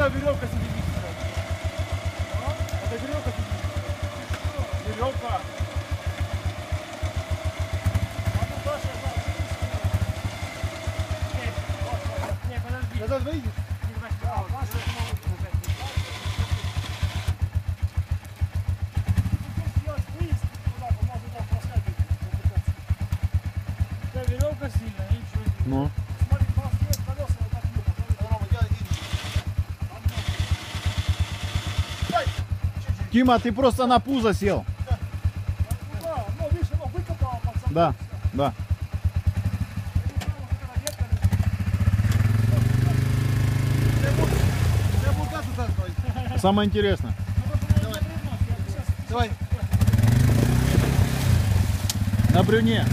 Это веревка сидит. Это веревка сидит. Веревка. Не, подожди. Назад выйдешь? Веревка сильная, ничего. Ну. Смотри, колеса вот так. Тима, ты просто на пузо сел. Да, ну видишь, оно выкопало под собой. Да, да. Самое интересное. Давай. На брюне.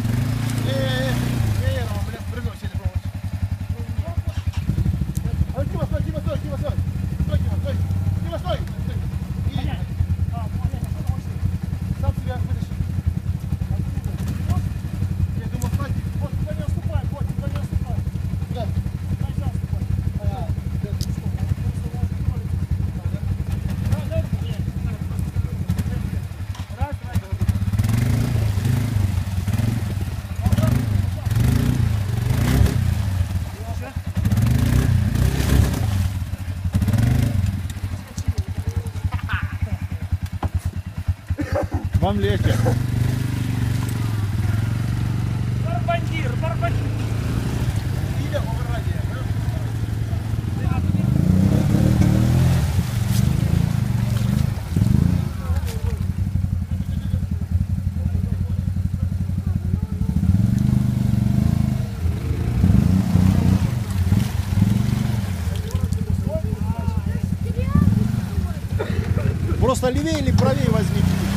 Вам легче. Барбандир, барбандир. Просто левее или правее возьмите.